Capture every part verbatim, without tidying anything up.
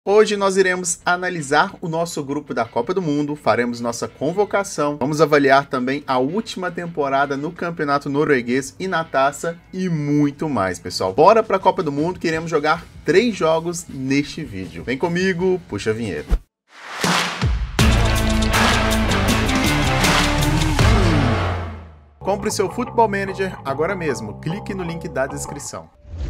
Hoje nós iremos analisar o nosso grupo da Copa do Mundo, faremos nossa convocação, vamos avaliar também a última temporada no Campeonato Norueguês e na Taça e muito mais, pessoal. Bora para a Copa do Mundo, que iremos jogar três jogos neste vídeo. Vem comigo, puxa a vinheta. Compre seu Football Manager agora mesmo, clique no link da descrição.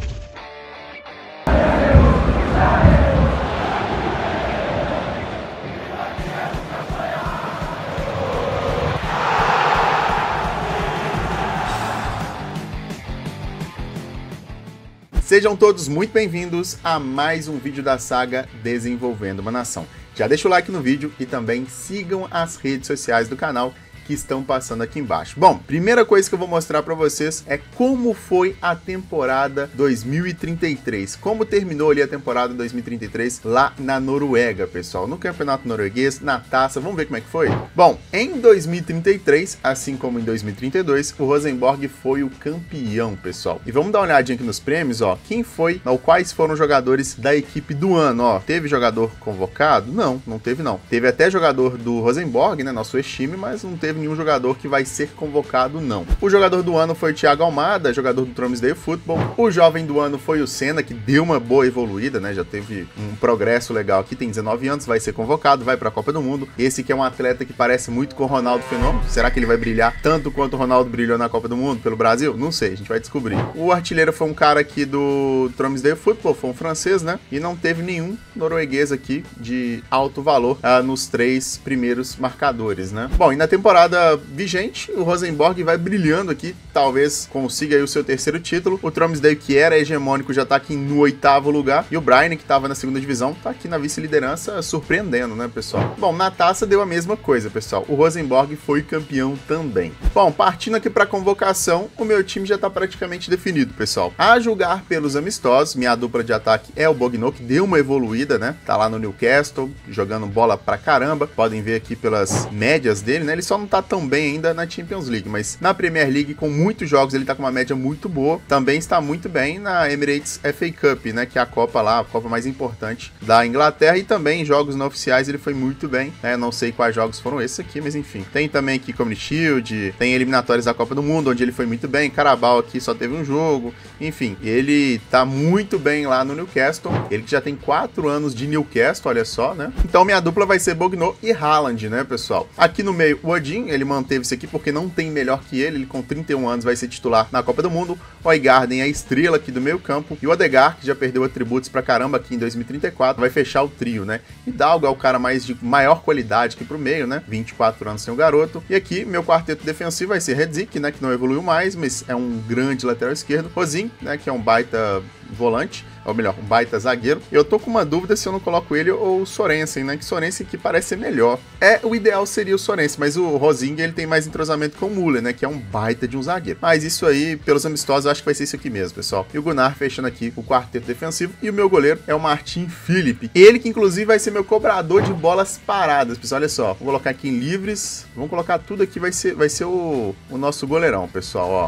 Sejam todos muito bem-vindos a mais um vídeo da saga Desenvolvendo uma Nação. Já deixa o like no vídeo e também sigam as redes sociais do canal que estão passando aqui embaixo. Bom, primeira coisa que eu vou mostrar para vocês é como foi a temporada dois mil e trinta e três. Como terminou ali a temporada dois mil e trinta e três lá na Noruega, pessoal. No Campeonato Norueguês, na Taça. Vamos ver como é que foi? Bom, em dois mil e trinta e três, assim como em dois mil e trinta e dois, o Rosenborg foi o campeão, pessoal. E vamos dar uma olhadinha aqui nos prêmios, ó. Quem foi, ou quais foram os jogadores da equipe do ano, ó. Teve jogador convocado? Não, não teve não. Teve até jogador do Rosenborg, né, nosso ex-time, mas não teve nenhum jogador que vai ser convocado, não. O jogador do ano foi o Thiago Almada, jogador do Tromsø Football. O jovem do ano foi o Senna, que deu uma boa evoluída, né? Já teve um progresso legal aqui, tem dezenove anos, vai ser convocado, vai para a Copa do Mundo. Esse que é um atleta que parece muito com o Ronaldo Fenômeno. Será que ele vai brilhar tanto quanto o Ronaldo brilhou na Copa do Mundo pelo Brasil? Não sei, a gente vai descobrir. O artilheiro foi um cara aqui do Tromsø Football, foi um francês, né? E não teve nenhum norueguês aqui de alto valor uh, nos três primeiros marcadores, né? Bom, e na temporada vigente, o Rosenborg vai brilhando aqui, talvez consiga aí o seu terceiro título. O Tromsø, que era hegemônico, já tá aqui no oitavo lugar, e o Brian, que tava na segunda divisão, tá aqui na vice-liderança, surpreendendo, né, pessoal? Bom, na Taça deu a mesma coisa, pessoal. O Rosenborg foi campeão também. Bom, partindo aqui pra convocação, o meu time já tá praticamente definido, pessoal. A julgar pelos amistosos, minha dupla de ataque é o Bogno, que deu uma evoluída, né? Tá lá no Newcastle, jogando bola pra caramba. Podem ver aqui pelas médias dele, né? Ele só não tá tão bem ainda na Champions League, mas na Premier League, com muitos jogos, ele tá com uma média muito boa. Também está muito bem na Emirates F A Cup, né, que é a Copa lá, a Copa mais importante da Inglaterra, e também em jogos não oficiais ele foi muito bem, né? Não sei quais jogos foram esses aqui, mas enfim. Tem também aqui Community Shield, tem eliminatórias da Copa do Mundo, onde ele foi muito bem. Carabao aqui só teve um jogo, enfim. Ele tá muito bem lá no Newcastle, ele que já tem quatro anos de Newcastle, olha só, né? Então minha dupla vai ser Bogno e Haaland, né, pessoal? Aqui no meio, o Odin, ele manteve-se aqui porque não tem melhor que ele, ele com trinta e um anos vai ser titular na Copa do Mundo. O Øygarden é a estrela aqui do meio campo, e o Odegaard, que já perdeu atributos pra caramba aqui em dois mil e trinta e quatro, vai fechar o trio, né? Hidalgo é o cara mais de maior qualidade aqui pro meio, né? vinte e quatro anos sem o garoto. E aqui, meu quarteto defensivo vai ser Redzik, né, que não evoluiu mais, mas é um grande lateral esquerdo. Rosin, né, que é um baita volante, ou melhor, um baita zagueiro. Eu tô com uma dúvida se eu não coloco ele ou o Sorensen, né? Que Sorensen que parece ser melhor. É, o ideal seria o Sorensen, mas o Rosing, ele tem mais entrosamento com o Müller, né? Que é um baita de um zagueiro. Mas isso aí, pelos amistosos, eu acho que vai ser isso aqui mesmo, pessoal. E o Gunnar fechando aqui o quarteto defensivo. E o meu goleiro é o Martin Philipp. Ele que, inclusive, vai ser meu cobrador de bolas paradas, pessoal. Olha só, vou colocar aqui em livres. Vamos colocar tudo aqui, vai ser, vai ser o, o nosso goleirão, pessoal, ó.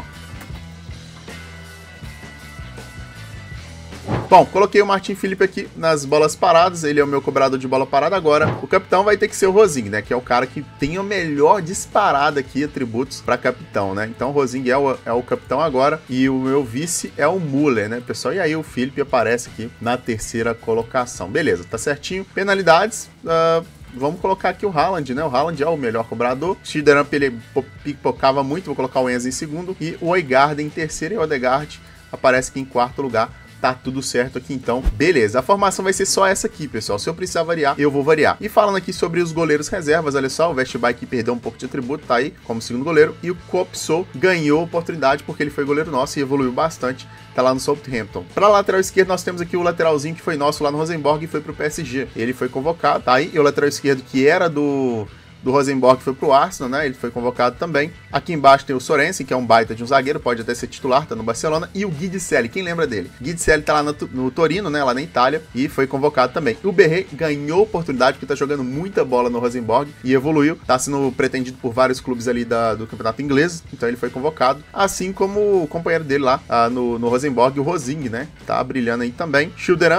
Bom, coloquei o Martin Philipp aqui nas bolas paradas, ele é o meu cobrador de bola parada agora. O capitão vai ter que ser o Rosing, né, que é o cara que tem a melhor disparada aqui, atributos para capitão, né. Então o Rosing é o, é o capitão agora, e o meu vice é o Müller, né, pessoal. E aí o Philipp aparece aqui na terceira colocação. Beleza, tá certinho. Penalidades, uh... vamos colocar aqui o Haaland, né? O Haaland é o melhor cobrador. O Schilderamp, ele pipocava muito, vou colocar o Enzo em segundo. E o Øygarden em terceiro, e o Odegaard aparece aqui em quarto lugar. Tá tudo certo aqui, então, beleza. A formação vai ser só essa aqui, pessoal. Se eu precisar variar, eu vou variar. E falando aqui sobre os goleiros reservas, olha só, o Vestbike perdeu um pouco de atributo, tá aí como segundo goleiro. E o Kopsou ganhou oportunidade porque ele foi goleiro nosso e evoluiu bastante. Tá lá no Southampton. Pra lateral esquerdo, nós temos aqui o lateralzinho que foi nosso lá no Rosenborg e foi pro P S G. Ele foi convocado, tá aí. E o lateral esquerdo que era do... do Rosenborg foi pro Arsenal, né? Ele foi convocado também. Aqui embaixo tem o Sorensen, que é um baita de um zagueiro, pode até ser titular, tá no Barcelona. E o Guidicelli, quem lembra dele? Guidicelli tá lá no, no Torino, né? Lá na Itália, e foi convocado também. O Berré ganhou oportunidade, porque tá jogando muita bola no Rosenborg e evoluiu. Tá sendo pretendido por vários clubes ali da, do campeonato inglês, então ele foi convocado. Assim como o companheiro dele lá ah, no, no Rosenborg, o Rosing, né? Tá brilhando aí também. Schilderamp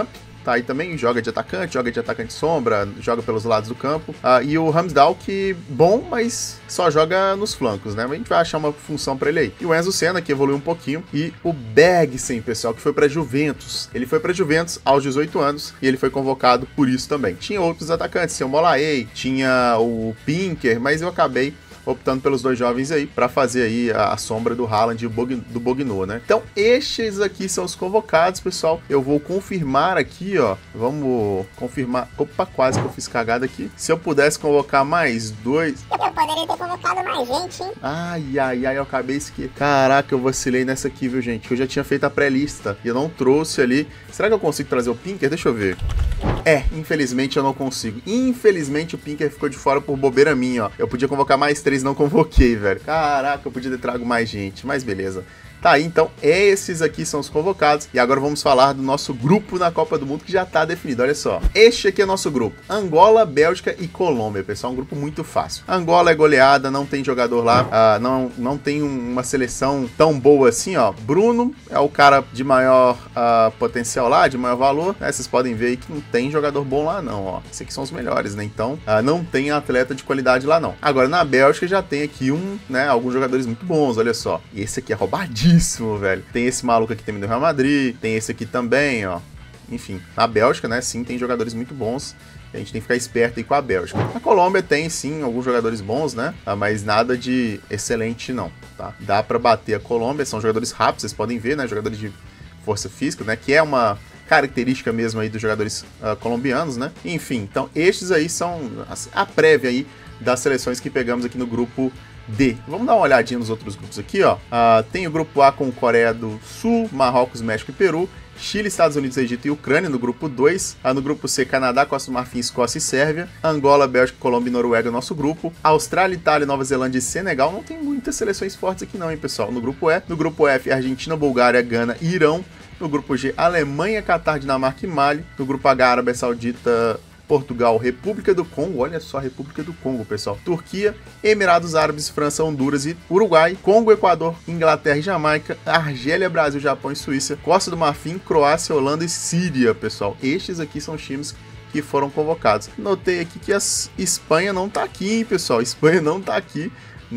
tá aí também, joga de atacante, joga de atacante sombra, joga pelos lados do campo. Uh, e o Ramsdale, que bom, mas só joga nos flancos, né? A gente vai achar uma função pra ele aí. E o Enzo Senna, que evoluiu um pouquinho. E o Bergsen, pessoal, que foi pra Juventus. Ele foi pra Juventus aos dezoito anos e ele foi convocado por isso também. Tinha outros atacantes, tinha o Molaey, tinha o Pinker, mas eu acabei optando pelos dois jovens aí para fazer aí a, a sombra do Haaland e do Bogno, né? Então, estes aqui são os convocados, pessoal. Eu vou confirmar aqui, ó. Vamos confirmar. Opa, quase que eu fiz cagada aqui. Se eu pudesse convocar mais dois... Eu poderia ter convocado mais gente, hein? Ai, ai, ai, eu acabei esquecendo. Caraca, eu vacilei nessa aqui, viu, gente? Eu já tinha feito a pré-lista e eu não trouxe ali. Será que eu consigo trazer o Pinker? Deixa eu ver. É, infelizmente eu não consigo. Infelizmente o Pinker ficou de fora por bobeira minha, ó. Eu podia convocar mais três, não convoquei, velho. Caraca, eu podia ter trago mais gente, mas beleza. Tá aí, então, esses aqui são os convocados. E agora vamos falar do nosso grupo na Copa do Mundo, que já tá definido. Olha só, este aqui é nosso grupo. Angola, Bélgica e Colômbia, pessoal. Um grupo muito fácil. Angola é goleada, não tem jogador lá. Uh, não, não tem um, uma seleção tão boa assim, ó. Bruno é o cara de maior uh, potencial lá, de maior valor. Né? Vocês podem ver aí que não tem jogador bom lá, não, ó. Esses aqui são os melhores, né? Então, uh, não tem atleta de qualidade lá, não. Agora, na Bélgica já tem aqui um, né? Alguns jogadores muito bons, olha só. E esse aqui é roubadinho. Velho. Tem esse maluco aqui também do Real Madrid, tem esse aqui também, ó. Enfim, na Bélgica, né, sim, tem jogadores muito bons. A gente tem que ficar esperto aí com a Bélgica. A Colômbia tem, sim, alguns jogadores bons, né? Mas nada de excelente, não, tá? Dá pra bater a Colômbia, são jogadores rápidos, vocês podem ver, né? Jogadores de força física, né? Que é uma característica mesmo aí dos jogadores uh, colombianos, né? Enfim, então estes aí são a prévia aí das seleções que pegamos aqui no grupo D. Vamos dar uma olhadinha nos outros grupos aqui, ó. Uh, tem o grupo A com Coreia do Sul, Marrocos, México e Peru. Chile, Estados Unidos, Egito e Ucrânia no grupo dois. Uh, no grupo C, Canadá, Costa do Marfim, Escócia e Sérvia. Angola, Bélgica, Colômbia e Noruega, nosso grupo. Austrália, Itália, Nova Zelândia e Senegal. Não tem muitas seleções fortes aqui não, hein, pessoal. No grupo E. No grupo F, Argentina, Bulgária, Gana e Irão. No grupo G, Alemanha, Catar, Dinamarca e Mali. No grupo H, Arábia Saudita, Portugal, República do Congo, olha só, República do Congo, pessoal. Turquia, Emirados Árabes, França, Honduras e Uruguai. Congo, Equador, Inglaterra e Jamaica. Argélia, Brasil, Japão e Suíça. Costa do Marfim, Croácia, Holanda e Síria, pessoal. Estes aqui são os times que foram convocados. Notei aqui que a Espanha não tá aqui, hein, pessoal. Espanha não tá aqui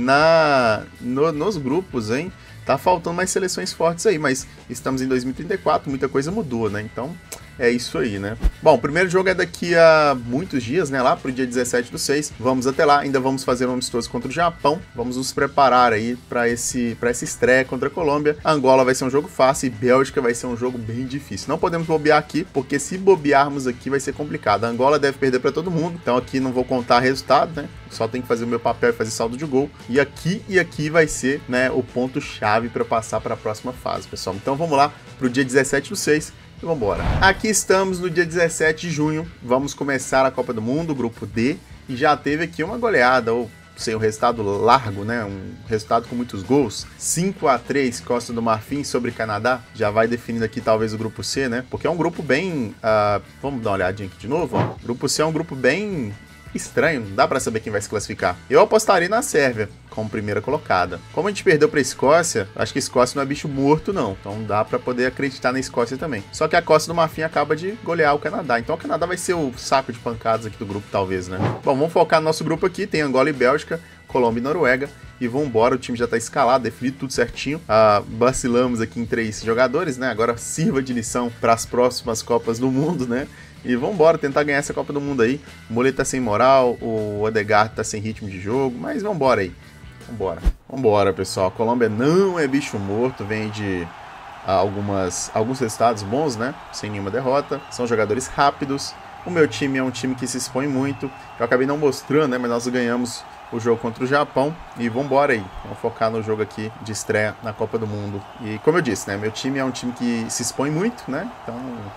na, no, nos grupos, hein. Tá faltando mais seleções fortes aí, mas estamos em dois mil e trinta e quatro, muita coisa mudou, né? Então, é isso aí, né? Bom, o primeiro jogo é daqui a muitos dias, né? Lá pro dia dezessete do seis. Vamos até lá, ainda vamos fazer um amistoso contra o Japão. Vamos nos preparar aí para esse, para essa estreia contra a Colômbia. Angola vai ser um jogo fácil e Bélgica vai ser um jogo bem difícil. Não podemos bobear aqui, porque se bobearmos aqui vai ser complicado. A Angola deve perder para todo mundo, então aqui não vou contar resultado, né? Só tem que fazer o meu papel e fazer saldo de gol. E aqui e aqui vai ser, né, o ponto-chave para passar para a próxima fase, pessoal. Então vamos lá pro dia dezessete do seis. E vamos embora. Aqui estamos no dia dezessete de junho, vamos começar a Copa do Mundo, grupo D, e já teve aqui uma goleada, ou sem o resultado largo, né, um resultado com muitos gols, cinco a três Costa do Marfim sobre Canadá, já vai definindo aqui talvez o grupo C, né, porque é um grupo bem, uh, vamos dar uma olhadinha aqui de novo, ó. O grupo C é um grupo bem estranho, não dá pra saber quem vai se classificar. Eu apostaria na Sérvia como primeira colocada. Como a gente perdeu pra Escócia, acho que a Escócia não é bicho morto, não. Então dá pra poder acreditar na Escócia também. Só que a Costa do Marfim acaba de golear o Canadá. Então o Canadá vai ser o saco de pancadas aqui do grupo, talvez, né? Bom, vamos focar no nosso grupo aqui. Tem Angola e Bélgica, Colômbia e Noruega. E vambora, o time já tá escalado, definido tudo certinho. Ah, vacilamos aqui em três jogadores, né? Agora sirva de lição para as próximas Copas do Mundo, né? E vambora tentar ganhar essa Copa do Mundo aí. O Moleto tá sem moral, o Odegaard tá sem ritmo de jogo, mas vambora aí. Vambora. Vambora, pessoal. A Colômbia não é bicho morto, vem de ah, algumas, alguns resultados bons, né? Sem nenhuma derrota. São jogadores rápidos. O meu time é um time que se expõe muito. Eu acabei não mostrando, né? Mas nós ganhamos o jogo contra o Japão. E vambora aí. Vamos focar no jogo aqui de estreia na Copa do Mundo. E como eu disse, né? Meu time é um time que se expõe muito, né? Então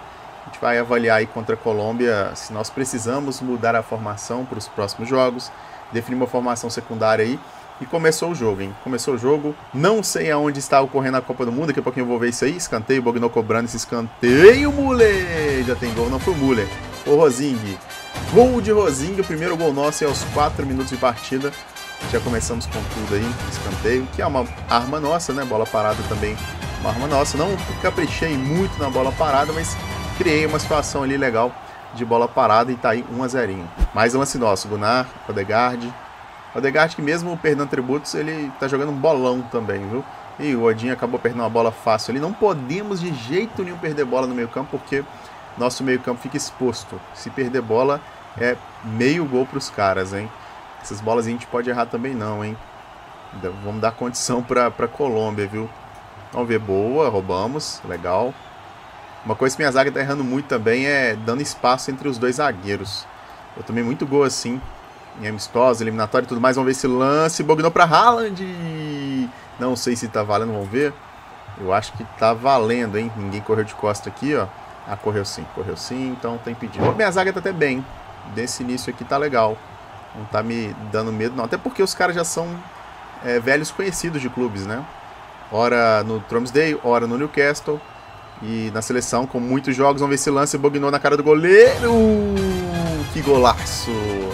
a gente vai avaliar aí contra a Colômbia se nós precisamos mudar a formação para os próximos jogos. Definir uma formação secundária aí. E começou o jogo, hein? Começou o jogo. Não sei aonde está ocorrendo a Copa do Mundo. Daqui a pouquinho eu vou ver isso aí. Escanteio, Bogno cobrando esse escanteio. Muller! Já tem gol, não foi o Muller. O Rosing. Gol de Rosing. O primeiro gol nosso é aos quatro minutos de partida. Já começamos com tudo aí. Escanteio, que é uma arma nossa, né? Bola parada também, uma arma nossa. Não caprichei muito na bola parada, mas criei uma situação ali legal de bola parada e tá aí um a zero. Mais lance nosso, Gunnar, Odegaard. Odegaard que mesmo perdendo atributos, ele tá jogando um bolão também, viu? E o Odin acabou perdendo uma bola fácil ali. Não podemos de jeito nenhum perder bola no meio campo, porque nosso meio campo fica exposto. Se perder bola, é meio gol pros caras, hein? Essas bolas a gente pode errar também não, hein? Vamos dar condição pra, pra Colômbia, viu? Vamos ver, boa, roubamos, legal. Uma coisa que minha zaga tá errando muito também é dando espaço entre os dois zagueiros. Eu tomei muito gol assim, em amistosa, eliminatória e tudo mais. Vamos ver esse lance, bognou pra Haaland. Não sei se tá valendo, vamos ver. Eu acho que tá valendo, hein? Ninguém correu de costa aqui, ó. Ah, correu sim, correu sim, então tem pedido. Minha zaga tá até bem. Desse início aqui tá legal. Não tá me dando medo, não. Até porque os caras já são é, velhos conhecidos de clubes, né? Ora no Tromsdale, ora no Newcastle. E na seleção, com muitos jogos. Vamos ver esse lance, bognou na cara do goleiro. Que golaço!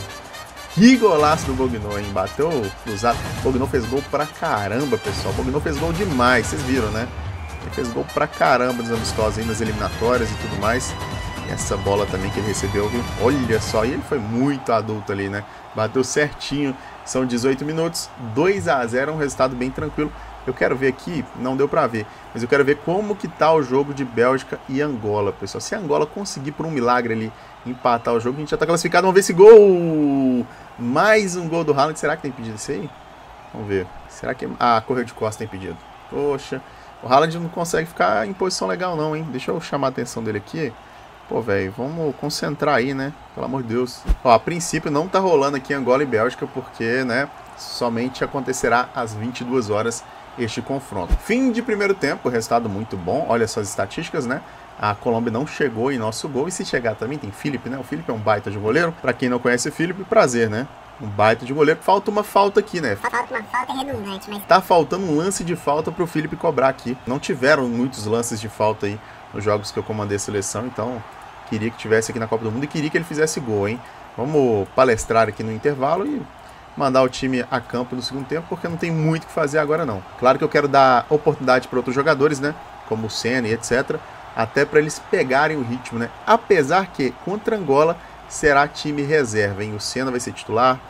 Que golaço do Bognou, hein? Bateu cruzado. Bognou fez gol pra caramba, pessoal. Bognou fez gol demais, vocês viram, né? Ele fez gol pra caramba nos amistosos aí, nas eliminatórias e tudo mais. E essa bola também que ele recebeu, viu? Olha só, e ele foi muito adulto ali, né? Bateu certinho. São dezoito minutos, dois a zero, um resultado bem tranquilo. Eu quero ver aqui, não deu pra ver, mas eu quero ver como que tá o jogo de Bélgica e Angola, pessoal. Se a Angola conseguir por um milagre ali empatar o jogo, a gente já tá classificado. Vamos ver esse gol! Mais um gol do Haaland. Será que tem pedido isso aí? Vamos ver. Será que... Ah, correu de costa tem pedido. Poxa, o Haaland não consegue ficar em posição legal não, hein? Deixa eu chamar a atenção dele aqui. Pô, velho, vamos concentrar aí, né? Pelo amor de Deus. Ó, a princípio não tá rolando aqui Angola e Bélgica, porque, né, somente acontecerá às vinte e duas horas este confronto. Fim de primeiro tempo, resultado muito bom. Olha só as estatísticas, né? A Colômbia não chegou em nosso gol. E se chegar também tem Felipe, né? O Felipe é um baita de goleiro. Pra quem não conhece o Felipe, prazer, né? Um baita de goleiro. Falta uma falta aqui, né? Falta uma falta redundante, mas... Tá faltando um lance de falta pro Felipe cobrar aqui. Não tiveram muitos lances de falta aí nos jogos que eu comandei a seleção, então queria que tivesse aqui na Copa do Mundo e queria que ele fizesse gol, hein? Vamos palestrar aqui no intervalo e mandar o time a campo no segundo tempo, porque não tem muito o que fazer agora não. Claro que eu quero dar oportunidade para outros jogadores, né? Como o Senna e etcétera. Até para eles pegarem o ritmo, né? Apesar que contra Angola será time reserva, hein? O Senna vai ser titular,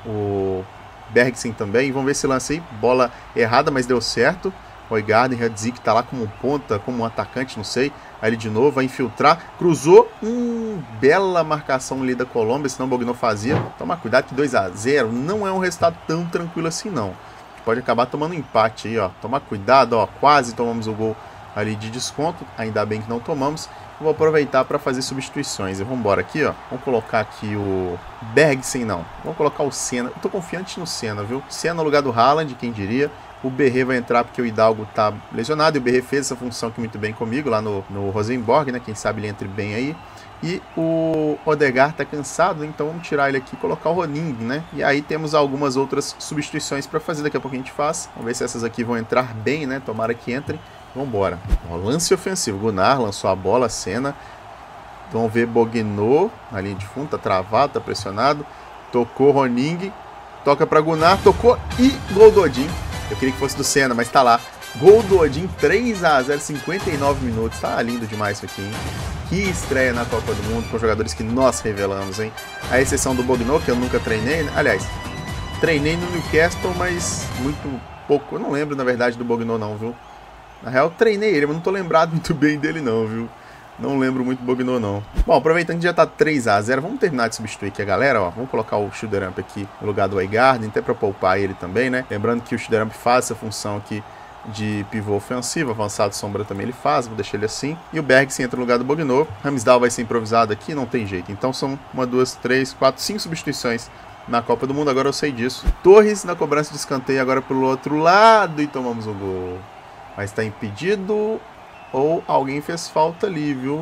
o Bergsen também. Vamos ver esse lance aí. Bola errada, mas deu certo. Odegaard, Radzik tá lá como um ponta, como um atacante, não sei. Aí ele de novo vai infiltrar. Cruzou. Hum, bela marcação ali da Colômbia, senão o Bognou fazia. Toma cuidado que dois a zero não é um resultado tão tranquilo assim, não. Pode acabar tomando um empate aí, ó. Toma cuidado, ó. Quase tomamos o gol ali de desconto. Ainda bem que não tomamos. Vou aproveitar para fazer substituições. Vamos embora aqui, ó. Vamos colocar aqui o Bergsen, não. Vamos colocar o Senna. Eu tô confiante no Senna, viu? Senna no lugar do Haaland, quem diria. O Berré vai entrar porque o Hidalgo tá lesionado. E o Berré fez essa função aqui muito bem comigo lá no, no Rosenborg, né? Quem sabe ele entre bem aí. E o Odegaard tá cansado, então vamos tirar ele aqui e colocar o Roning, né? E aí temos algumas outras substituições para fazer. Daqui a pouco a gente faz. Vamos ver se essas aqui vão entrar bem, né? Tomara que entrem. Vambora. Ó, lance ofensivo. Gunnar lançou a bola, Senna. Vamos ver Bognou na linha de fundo. Tá travado, tá pressionado. Tocou Roning. Toca para Gunnar. Tocou e gol do Odin. Eu queria que fosse do Senna, mas tá lá. Gol do Odin, três a zero, cinquenta e nove minutos. Tá lindo demais isso aqui, hein? Que estreia na Copa do Mundo com jogadores que nós revelamos, hein? A exceção do Bognou, que eu nunca treinei, né? Aliás, treinei no Newcastle, mas muito pouco. Eu não lembro, na verdade, do Bognou não, viu? Na real, treinei ele, mas não tô lembrado muito bem dele não, viu? Não lembro muito do Bognou, não. Bom, aproveitando que já tá três a zero, vamos terminar de substituir aqui a galera, ó. Vamos colocar o Schilderamp aqui no lugar do Odegaard, até pra poupar ele também, né? Lembrando que o Schilderamp faz essa função aqui de pivô ofensivo, avançado sombra também ele faz, vou deixar ele assim. E o Bergsen entra no lugar do Bognou. Ramsdale vai ser improvisado aqui, não tem jeito. Então são uma, duas, três, quatro, cinco substituições na Copa do Mundo, agora eu sei disso. Torres na cobrança de escanteio agora pelo outro lado e tomamos o gol. Mas tá impedido ou alguém fez falta ali, viu?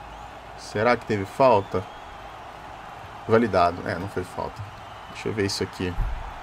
Será que teve falta? Validado. É, não foi falta. Deixa eu ver isso aqui.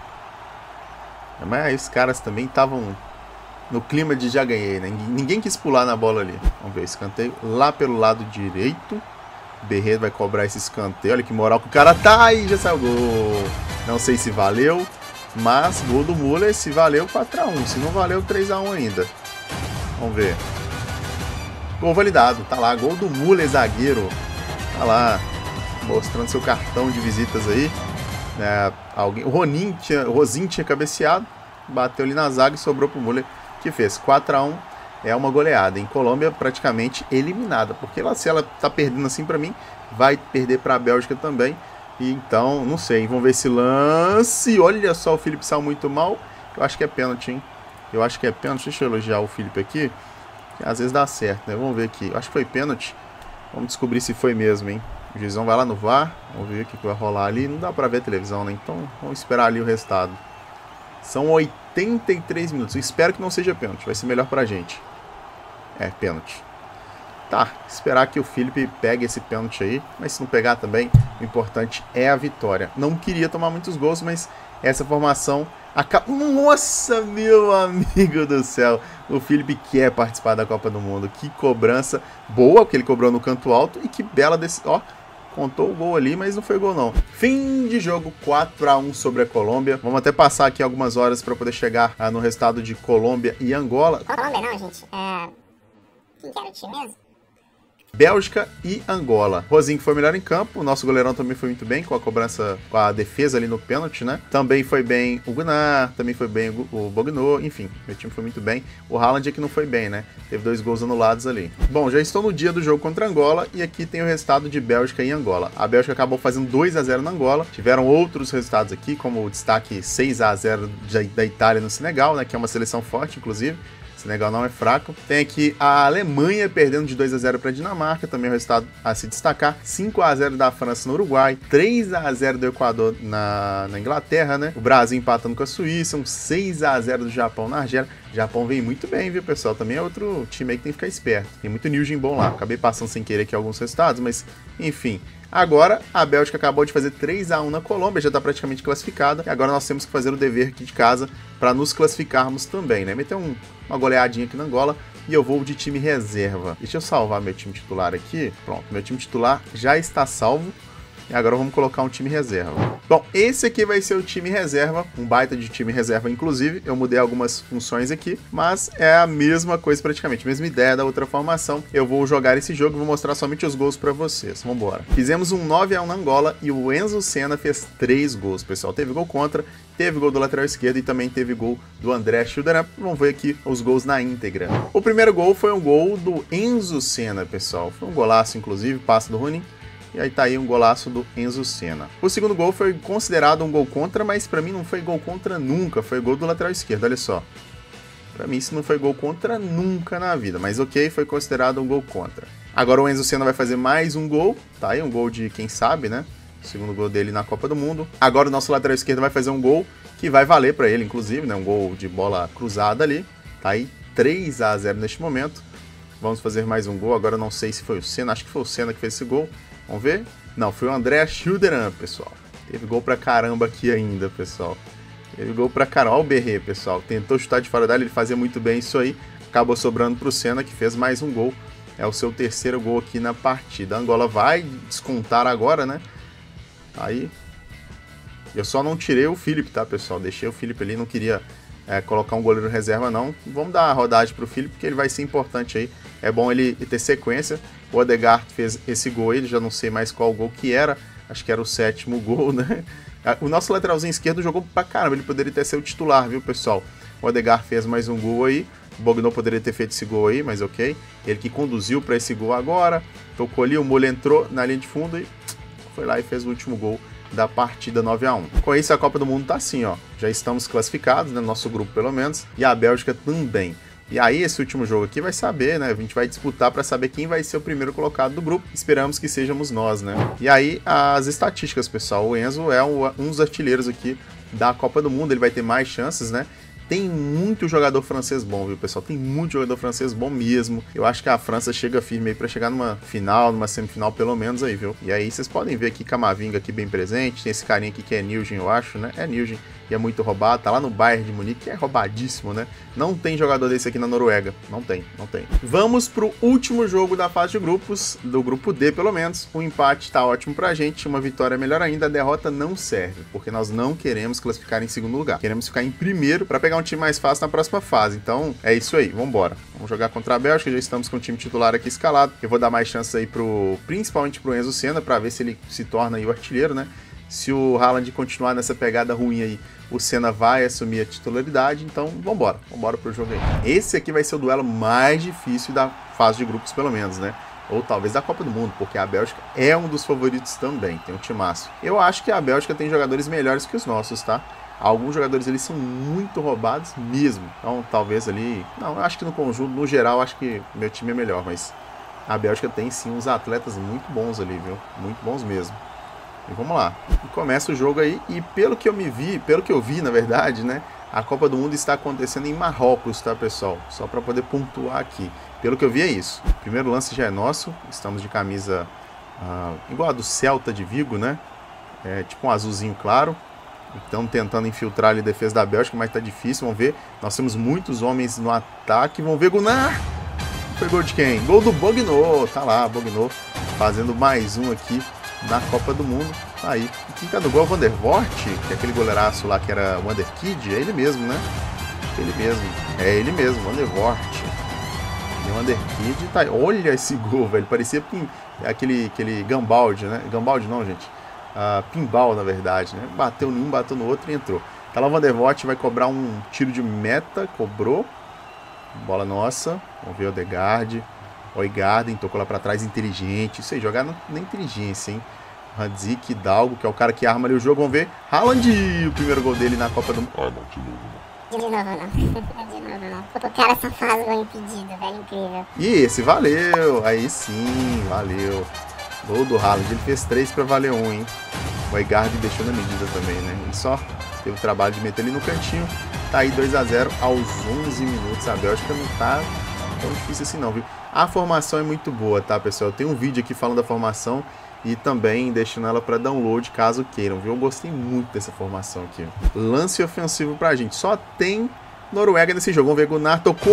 Mas aí os caras também estavam no clima de já ganhei, né? Ninguém quis pular na bola ali. Vamos ver o escanteio lá pelo lado direito. Berré vai cobrar esse escanteio. Olha que moral que o cara tá. E já saiu gol. Não sei se valeu, mas gol do Müller, se valeu quatro a um. Se não valeu, três a um ainda. Vamos ver. Gol validado, tá lá, gol do Müller, zagueiro. Tá lá, mostrando seu cartão de visitas aí. É, alguém, o Ronin tinha, o Rosin tinha cabeceado, bateu ali na zaga e sobrou pro Müller, que fez quatro a um. É uma goleada. Em Colômbia, praticamente eliminada, porque ela, se ela tá perdendo assim pra mim, vai perder pra Bélgica também. E então, não sei, vamos ver esse lance. Olha só, o Felipe saiu muito mal. Eu acho que é pênalti, hein? Eu acho que é pênalti. Deixa eu elogiar o Felipe aqui, que às vezes dá certo, né? Vamos ver aqui. Eu acho que foi pênalti. Vamos descobrir se foi mesmo, hein? O juizão vai lá no V A R. Vamos ver o que vai rolar ali. Não dá pra ver a televisão, né? Então, vamos esperar ali o resultado. São oitenta e três minutos. Eu espero que não seja pênalti. Vai ser melhor pra gente. É, pênalti. Tá, esperar que o Felipe pegue esse pênalti aí. Mas se não pegar também, o importante é a vitória. Não queria tomar muitos gols, mas essa formação acaba... Nossa, meu amigo do céu! O Felipe quer participar da Copa do Mundo. Que cobrança boa que ele cobrou no canto alto. E que bela desse... Ó, contou o gol ali, mas não foi gol não. Fim de jogo, quatro a um sobre a Colômbia. Vamos até passar aqui algumas horas para poder chegar ah, no resultado de Colômbia e Angola. Colômbia não, gente. É... Quem que era o time mesmo? Bélgica e Angola. Rosinho foi melhor em campo, o nosso goleirão também foi muito bem com a cobrança, com a defesa ali no pênalti, né? Também foi bem o Gunnar, também foi bem o Bogno, enfim, meu time foi muito bem. O Haaland é que não foi bem, né? Teve dois gols anulados ali. Bom, já estou no dia do jogo contra Angola e aqui tem o resultado de Bélgica e Angola. A Bélgica acabou fazendo dois a zero na Angola, tiveram outros resultados aqui, como o destaque seis a zero da Itália no Senegal, né? Que é uma seleção forte, inclusive. Senegal não é fraco. Tem aqui a Alemanha perdendo de dois a zero para a Dinamarca, também é um resultado a se destacar. cinco a zero da França no Uruguai, três a zero do Equador na, na Inglaterra, né? O Brasil empatando com a Suíça, um seis a zero do Japão na Argélia. O Japão vem muito bem, viu, pessoal? Também é outro time aí que tem que ficar esperto. Tem muito Newgen bom lá. Acabei passando sem querer aqui alguns resultados, mas enfim. Agora, a Bélgica acabou de fazer três a um na Colômbia, já está praticamente classificada. E agora nós temos que fazer o dever aqui de casa para nos classificarmos também, né? Meter um, uma goleadinha aqui na Angola e eu vou de time reserva. Deixa eu salvar meu time titular aqui. Pronto, meu time titular já está salvo. E agora vamos colocar um time reserva. Bom, esse aqui vai ser o time reserva, um baita de time reserva inclusive. Eu mudei algumas funções aqui, mas é a mesma coisa praticamente, mesma ideia da outra formação. Eu vou jogar esse jogo e vou mostrar somente os gols para vocês. Vamos embora. Fizemos um nove a um na Angola e o Enzo Senna fez três gols, pessoal. Teve gol contra, teve gol do lateral esquerdo e também teve gol do André Schilderam. Vamos ver aqui os gols na íntegra. O primeiro gol foi um gol do Enzo Senna, pessoal. Foi um golaço, inclusive, passe do Ronin. E aí tá aí um golaço do Enzo Senna. O segundo gol foi considerado um gol contra, mas pra mim não foi gol contra nunca. Foi gol do lateral esquerdo, olha só. Pra mim isso não foi gol contra nunca na vida. Mas ok, foi considerado um gol contra. Agora o Enzo Senna vai fazer mais um gol. Tá aí um gol de quem sabe, né? O segundo gol dele na Copa do Mundo. Agora o nosso lateral esquerdo vai fazer um gol que vai valer pra ele, inclusive, né? Um gol de bola cruzada ali. Tá aí três a zero neste momento. Vamos fazer mais um gol. Agora eu não sei se foi o Senna. Acho que foi o Senna que fez esse gol. Vamos ver? Não, foi o André Schilderam, pessoal. Teve gol pra caramba aqui ainda, pessoal. Teve gol pra caramba. Olha o Berré, pessoal. Tentou chutar de fora dela, ele fazia muito bem isso aí. Acabou sobrando pro Senna, que fez mais um gol. É o seu terceiro gol aqui na partida. A Angola vai descontar agora, né? Aí. Eu só não tirei o Felipe, tá, pessoal? Deixei o Felipe ali, não queria é, colocar um goleiro reserva, não. Vamos dar a rodagem pro Felipe, porque ele vai ser importante aí. É bom ele ter sequência. O Odegaard fez esse gol aí, já não sei mais qual gol que era. Acho que era o sétimo gol, né? O nosso lateralzinho esquerdo jogou pra caramba. Ele poderia ter sido o titular, viu, pessoal? O Odegaard fez mais um gol aí. O Bogno poderia ter feito esse gol aí, mas ok. Ele que conduziu pra esse gol agora. Tocou ali, o Müller entrou na linha de fundo e foi lá e fez o último gol da partida nove a um. Com isso, a Copa do Mundo tá assim, ó. Já estamos classificados, né? Nosso grupo, pelo menos. E a Bélgica também. E aí, esse último jogo aqui vai saber, né? A gente vai disputar para saber quem vai ser o primeiro colocado do grupo. Esperamos que sejamos nós, né? E aí, as estatísticas, pessoal. O Enzo é um dos artilheiros aqui da Copa do Mundo. Ele vai ter mais chances, né? Tem muito jogador francês bom, viu, pessoal? Tem muito jogador francês bom mesmo. Eu acho que a França chega firme aí pra chegar numa final, numa semifinal pelo menos aí, viu? E aí vocês podem ver aqui Camavinga aqui bem presente. Tem esse carinha aqui que é Newgen, eu acho, né? É Newgen. e é muito roubado, tá lá no Bayern de Munique, que é roubadíssimo, né? Não tem jogador desse aqui na Noruega, não tem, não tem. Vamos pro último jogo da fase de grupos, do grupo D pelo menos. O empate tá ótimo pra gente, uma vitória é melhor ainda, a derrota não serve, porque nós não queremos classificar em segundo lugar. Queremos ficar em primeiro pra pegar um time mais fácil na próxima fase, então é isso aí, vambora. Vamos jogar contra a Bélgica, já estamos com o time titular aqui escalado. Eu vou dar mais chances aí pro, principalmente pro Enzo Senna, pra ver se ele se torna aí o artilheiro, né? Se o Haaland continuar nessa pegada ruim aí, o Senna vai assumir a titularidade, então vambora, vambora pro jogo aí. Esse aqui vai ser o duelo mais difícil da fase de grupos, pelo menos, né? Ou talvez da Copa do Mundo, porque a Bélgica é um dos favoritos também, tem um timaço. Eu acho que a Bélgica tem jogadores melhores que os nossos, tá? Alguns jogadores eles são muito roubados mesmo, então talvez ali... Não, eu acho que no conjunto, no geral, acho que meu time é melhor, mas a Bélgica tem sim uns atletas muito bons ali, viu? Muito bons mesmo. E vamos lá, e começa o jogo aí, e pelo que eu me vi, pelo que eu vi na verdade, né, a Copa do Mundo está acontecendo em Marrocos, tá pessoal? Só para poder pontuar aqui, pelo que eu vi é isso. O primeiro lance já é nosso, estamos de camisa uh, igual a do Celta de Vigo, né, é tipo um azulzinho claro. Estamos tentando infiltrar ali a defesa da Bélgica, mas tá difícil, vamos ver. Nós temos muitos homens no ataque, vamos ver Gunnar. Foi gol de quem? Gol do Bogno, tá lá, Bogno fazendo mais um aqui na Copa do Mundo. Tá aí. E quem tá no gol é o Van der Voort, que é aquele goleiraço lá que era o Wonderkid, é ele mesmo, né? Ele mesmo, é ele mesmo, Van der Voort. E o Wonderkid tá aí. Olha esse gol, velho, parecia pin... aquele, aquele Gambaldi, né? Gambaldi não, gente. Uh, pinball, na verdade, né? Bateu num, bateu no outro e entrou. Tá lá o Van der Voort, vai cobrar um tiro de meta, cobrou. Bola nossa, vamos ver o Odegaard. Oigarden, tocou lá pra trás, inteligente. Isso aí, jogar na, na inteligência, hein? Randzik, Dalgo, que é o cara que arma ali o jogo. Vamos ver. Haaland, o primeiro gol dele na Copa do Mundo. Ah, não, de novo não. De novo não. De novo não. O cara só faz gol impedido, velho, incrível. E esse valeu, aí sim, valeu. Gol do Haaland, ele fez três pra valer um, hein? O Oigarden deixou na medida também, né? Ele só teve o trabalho de meter ele no cantinho. Tá aí dois a zero aos onze minutos. A Bélgica não tá tão difícil assim não, viu? A formação é muito boa, tá, pessoal? Eu tenho um vídeo aqui falando da formação e também deixando ela para download, caso queiram, viu? Eu gostei muito dessa formação aqui. Lance ofensivo pra gente. Só tem Noruega nesse jogo. Vamos ver, Gunnar tocou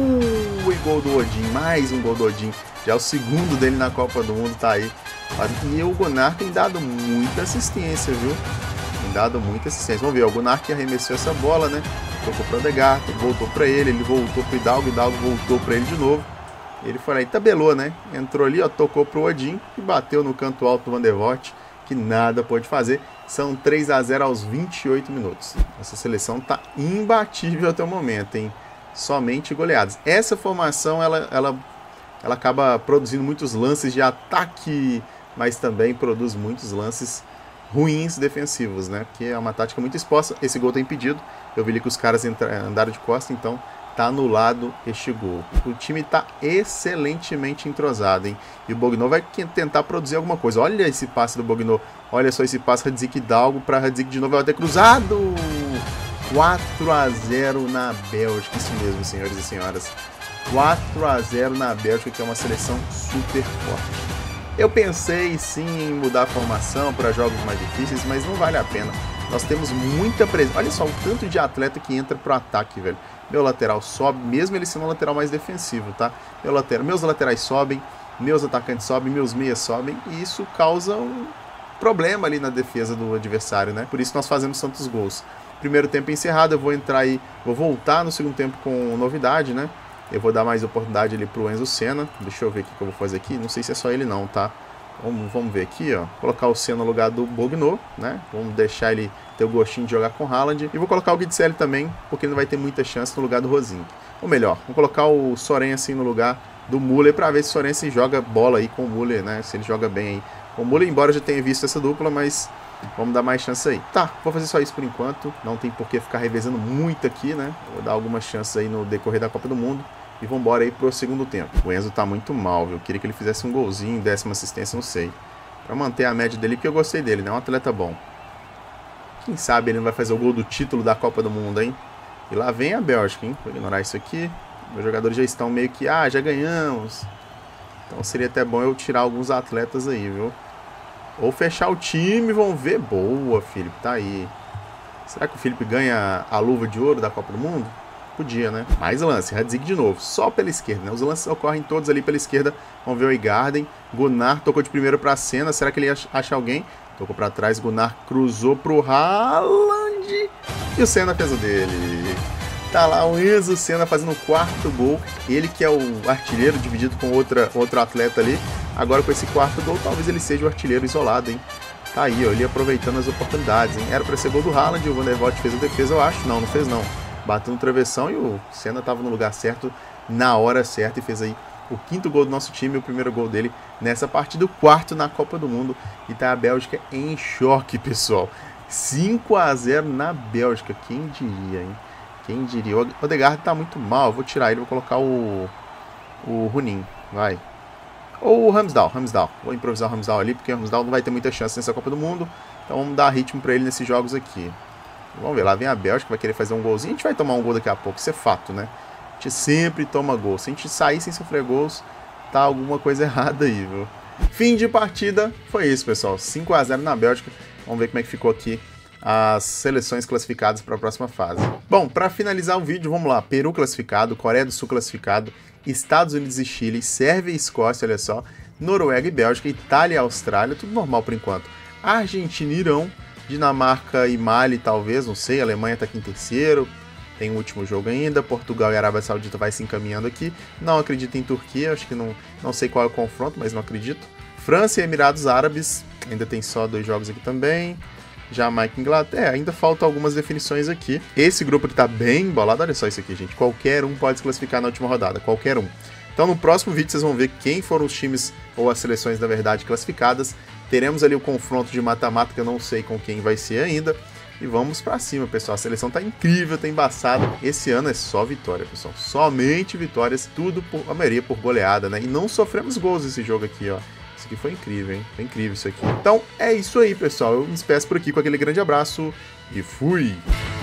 e gol do Odin. Mais um gol do Odin. Já é o segundo dele na Copa do Mundo, tá aí. E o Gunnar tem dado muita assistência, viu? Tem dado muita assistência. Vamos ver, o Gunnar que arremessou essa bola, né? Tocou para o Odegaard, voltou para ele, ele voltou para o Hidalgo, Hidalgo voltou para ele de novo. Ele foi aí, tabelou, né? Entrou ali, ó, tocou pro Odin e bateu no canto alto do Van der Voort, que nada pôde fazer. São três a zero aos vinte e oito minutos. Essa seleção tá imbatível até o momento, hein? Somente goleadas. Essa formação, ela, ela, ela acaba produzindo muitos lances de ataque, mas também produz muitos lances ruins defensivos, né? Porque é uma tática muito exposta. Esse gol tá impedido. Eu vi ali que os caras andaram de costa, então tá anulado este gol. O time tá excelentemente entrosado, hein? E o Bogno vai tentar produzir alguma coisa. Olha esse passe do Bogno. Olha só esse passe, Randzik Hidalgo para Randzik de novo. Vai ter cruzado. quatro a zero na Bélgica. Isso mesmo, senhores e senhoras. quatro a zero na Bélgica, que é uma seleção super forte. Eu pensei sim em mudar a formação para jogos mais difíceis, mas não vale a pena. Nós temos muita presença. Olha só o tanto de atleta que entra pro ataque, velho. Meu lateral sobe, mesmo ele sendo um lateral mais defensivo, tá? Meu lateral, meus laterais sobem, meus atacantes sobem, meus meias sobem, e isso causa um problema ali na defesa do adversário, né? Por isso nós fazemos tantos gols. Primeiro tempo encerrado, eu vou entrar aí, vou voltar no segundo tempo com novidade, né? Eu vou dar mais oportunidade ali pro Enzo Senna. Deixa eu ver o que eu vou fazer aqui. Não sei se é só ele não, tá? Vamos, vamos ver aqui, ó. Colocar o Senna no lugar do Bogno, né? Vamos deixar ele ter o gostinho de jogar com o Haaland. E vou colocar o Guidseli também, porque ele não vai ter muita chance no lugar do Rosinho. Ou melhor, vou colocar o Sorensen no lugar do Müller para ver se o Sorensen joga bola aí com o Müller, né? Se ele joga bem aí com o Müller, embora eu já tenha visto essa dupla, mas vamos dar mais chance aí. Tá, vou fazer só isso por enquanto. Não tem por que ficar revezando muito aqui, né? Vou dar algumas chances aí no decorrer da Copa do Mundo. E vamos embora aí pro segundo tempo. O Enzo tá muito mal, viu? Eu queria que ele fizesse um golzinho, décima assistência, não sei. Pra manter a média dele, porque eu gostei dele, né? É um atleta bom. Quem sabe ele não vai fazer o gol do título da Copa do Mundo, hein? E lá vem a Bélgica, hein? Vou ignorar isso aqui. Meus jogadores já estão meio que... Ah, já ganhamos. Então seria até bom eu tirar alguns atletas aí, viu? Ou fechar o time, vamos ver. Boa, Felipe, tá aí. Será que o Felipe ganha a luva de ouro da Copa do Mundo? Podia, né? Mais lance, Radzig de novo, só pela esquerda, né? Os lances ocorrem todos ali pela esquerda. Vamos ver o Igarden. Gunnar tocou de primeiro pra Senna. Será que ele acha alguém? Tocou pra trás, Gunnar cruzou pro Haaland. E o Senna fez o dele. Tá lá o Enzo Senna fazendo o quarto gol. Ele que é o artilheiro, dividido com outra, outro atleta ali. Agora com esse quarto gol, talvez ele seja o artilheiro isolado, hein? Tá aí, ó, ele aproveitando as oportunidades, hein? Era pra ser gol do Haaland, o Van der Voort fez a defesa, eu acho. Não, não fez não. Bateu no travessão e o Senna tava no lugar certo, na hora certa, e fez aí o quinto gol do nosso time, o primeiro gol dele nessa partida, o quarto na Copa do Mundo. E tá a Bélgica em choque, pessoal. cinco a zero na Bélgica, quem diria, hein? Quem diria? O Odegaard tá muito mal, eu vou tirar ele, vou colocar o, o Runin, vai. Ou o Ramsdale, Ramsdale. Vou improvisar o Ramsdale ali, porque o Ramsdale não vai ter muita chance nessa Copa do Mundo. Então vamos dar ritmo pra ele nesses jogos aqui. Vamos ver, lá vem a Bélgica, vai querer fazer um golzinho. A gente vai tomar um gol daqui a pouco, isso é fato, né? A gente sempre toma gol. Se a gente sair sem sofrer gols, tá alguma coisa errada aí, viu? Fim de partida, foi isso, pessoal. cinco a zero na Bélgica. Vamos ver como é que ficou aqui as seleções classificadas para a próxima fase. Bom, para finalizar o vídeo, vamos lá. Peru classificado, Coreia do Sul classificado, Estados Unidos e Chile, Sérvia e Escócia, olha só, Noruega e Bélgica, Itália e Austrália, tudo normal por enquanto. Argentina e Irão, Dinamarca e Mali, talvez, não sei, a Alemanha está aqui em terceiro, tem o último jogo ainda, Portugal e Arábia Saudita vai se encaminhando aqui, não acredito em Turquia, acho que não, não sei qual é o confronto, mas não acredito. França e Emirados Árabes, ainda tem só dois jogos aqui também, Jamaica e Inglaterra, é, ainda faltam algumas definições aqui. Esse grupo aqui tá bem embolado, olha só isso aqui, gente, qualquer um pode se classificar na última rodada, qualquer um. Então no próximo vídeo vocês vão ver quem foram os times, ou as seleções na verdade, classificadas. Teremos ali o confronto de mata-mata, que eu não sei com quem vai ser ainda. E vamos pra cima, pessoal. A seleção tá incrível, tá embaçada. Esse ano é só vitória, pessoal. Somente vitórias, tudo por, a maioria por goleada, né? E não sofremos gols nesse jogo aqui, ó. Isso aqui foi incrível, hein? Foi incrível isso aqui. Então é isso aí, pessoal. Eu me despeço por aqui com aquele grande abraço e fui!